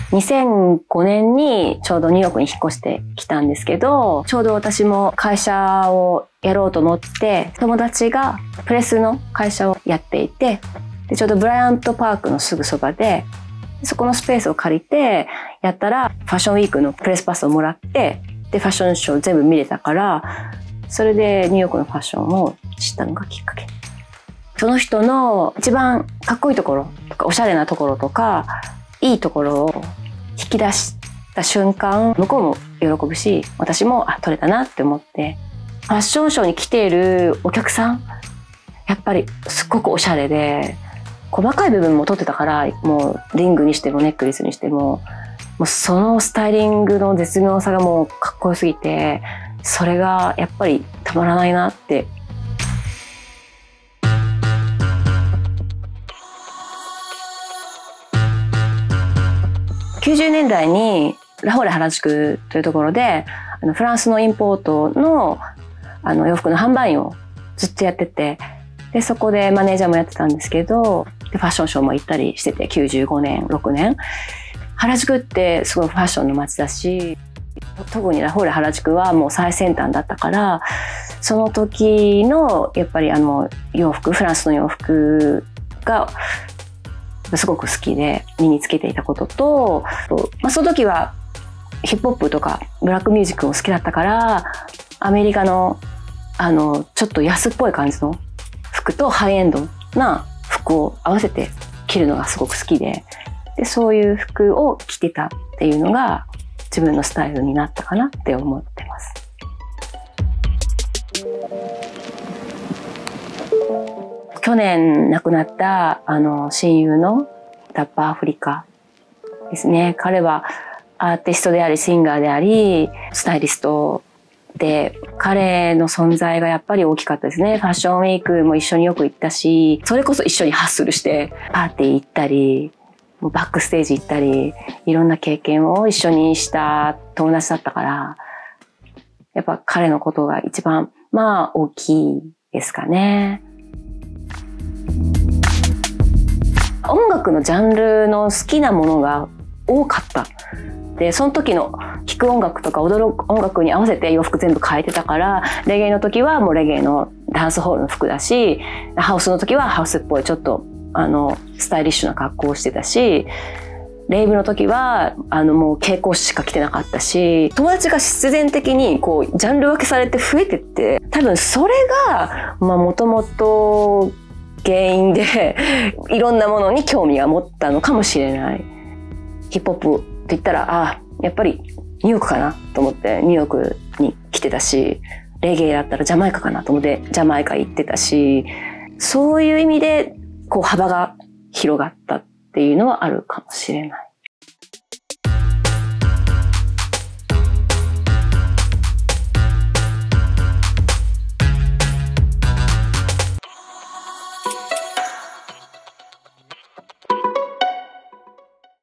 2005年にちょうどニューヨークに引っ越してきたんですけど、ちょうど私も会社をやろうと思って、友達がプレスの会社をやっていて、でちょうどブライアントパークのすぐそばで、そこのスペースを借りてやったら、ファッションウィークのプレスパスをもらって、で、ファッションショー全部見れたから、それでニューヨークのファッションを知ったのがきっかけ。その人の一番かっこいいところとか、おしゃれなところとか、いいところを引き出した瞬間、向こうも喜ぶし、私も撮れたなって思って、ファッションショーに来ているお客さん、やっぱりすっごくおしゃれで、細かい部分も撮ってたから、もうリングにしてもネックレスにしても、もうそのスタイリングの絶妙さがもうかっこよすぎて、それがやっぱりたまらないなって。90年代にラフォーレ原宿というところで、フランスのインポートの洋服の販売員をずっとやってて、で、そこでマネージャーもやってたんですけど、でファッションショーも行ったりしてて、95年、6年。原宿ってすごいファッションの街だし、特にラフォーレ原宿はもう最先端だったから、その時のやっぱり洋服、フランスの洋服がすごく好きで身につけていたことと、その時はヒップホップとかブラックミュージックも好きだったから、アメリカのちょっと安っぽい感じの服とハイエンドな服を合わせて着るのがすごく好きで、そういう服を着てたっていうのが自分のスタイルになったかなって思ってます。去年亡くなった親友のラッパーアフリカですね。彼はアーティストでありシンガーでありスタイリストで、彼の存在がやっぱり大きかったですね。ファッションウィークも一緒によく行ったし、それこそ一緒にハッスルしてパーティー行ったり、バックステージ行ったり、いろんな経験を一緒にした友達だったから、やっぱ彼のことが一番大きいですかね。音楽のジャンルの好きなものが多かった。で、その時の聴く音楽とか踊る音楽に合わせて洋服全部変えてたから、レゲエの時はもうレゲエのダンスホールの服だし、ハウスの時はハウスっぽいちょっとスタイリッシュな格好をしてたし、レイブの時はもう蛍光しか着てなかったし、友達が必然的にこうジャンル分けされて増えてって、多分それがもともと原因でいろんなものに興味が持ったのかもしれない。ヒップホップって言ったらやっぱりニューヨークかなと思ってニューヨークに来てたし、レゲエだったらジャマイカかなと思ってジャマイカ行ってたし、そういう意味でこう幅が広がったっていうのはあるかもしれない。